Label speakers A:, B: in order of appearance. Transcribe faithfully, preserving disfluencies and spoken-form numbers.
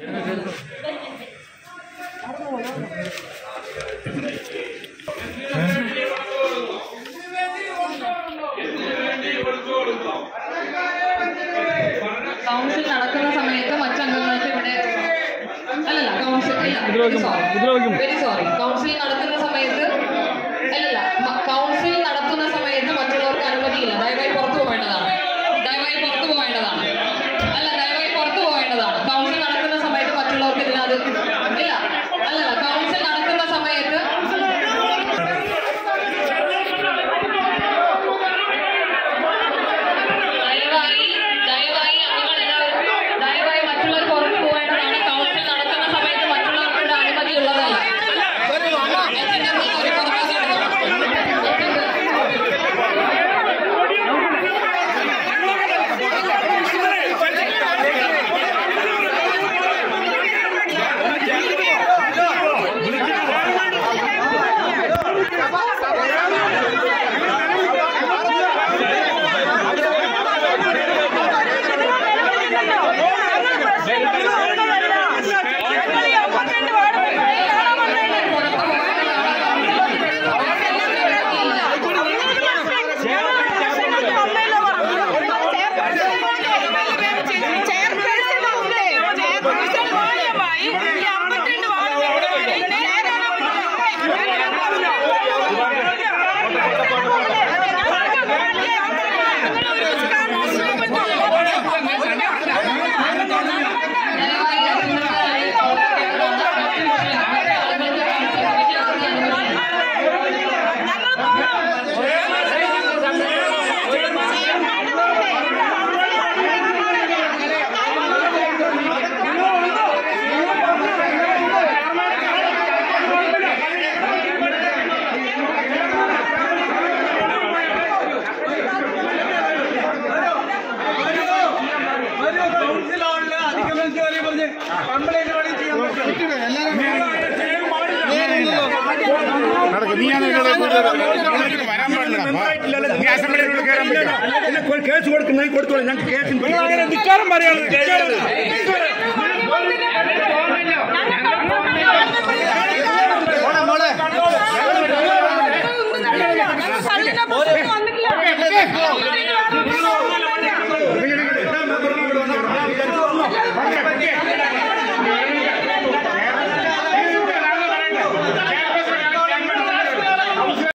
A: Council നടക്കുന്ന സമയത്ത് മറ്റംഗങ്ങൾക്ക് ഇവിടെ അല്ലല്ല കൗൺസിൽ വെരി സോറി കൗൺസിൽ നടക്കുന്ന സമയത്ത് അല്ലല്ല കൗൺസിൽ നടത്തുന്ന സമയത്ത് മറ്റുള്ളവർക്ക് അനുമതിയില്ല. ദയവായി പുറത്തു പോകേണ്ടതാണ്. ദയവായി പുറത്തു പോകേണ്ടതാണ്. അല്ല ദയവായി പുറത്തു പോകേണ്ടതാണ്. കൗൺസിൽ നടക്കുന്ന സമയത്ത് മറ്റുള്ളവർക്ക് ഇതിനത് ഇല്ല. അല്ലല്ല കൗൺസിൽ നടക്കുന്ന സമയത്ത് ദയവായി ദയവായി ദയവായി മറ്റുള്ളവർ പുറത്തു പോകേണ്ടതാണ്. കൗൺസിൽ നടക്കുന്ന സമയത്ത് മറ്റുള്ളവർക്ക് അനുമതി ഉള്ളതല്ല.
B: കേസ് കൊടുക്കുന്ന കൊടുത്തോളൂ. ഞങ്ങൾക്ക് കേസിന് ധിക്കാരം പറയാനുള്ളത്.